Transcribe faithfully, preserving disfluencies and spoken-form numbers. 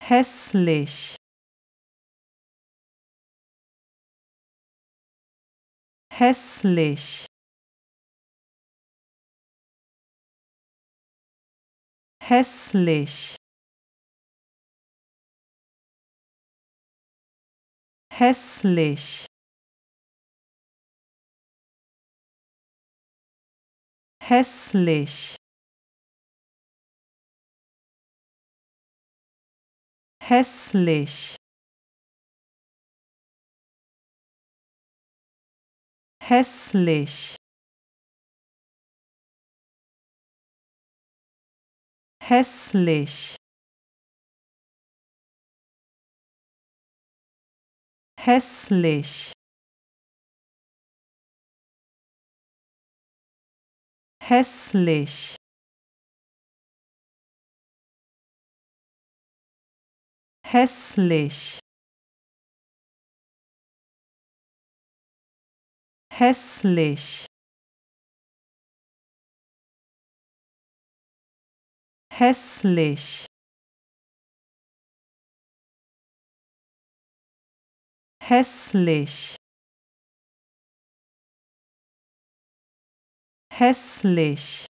hässlich, hässlich, hässlich, hässlich, hässlich, hässlich, hässlich, hässlich, hässlich, hässlich, hässlich, hässlich, hässlich, hässlich, hässlich,